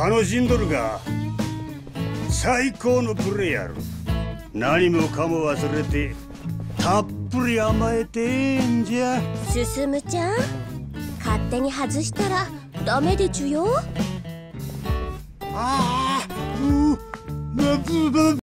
楽しんどるが最高のプレイやろ。何もかも忘れてたっぷり甘えてんじゃ。 進ちゃん、勝手に外したらダメでちゅよ。 ああ、夏だ。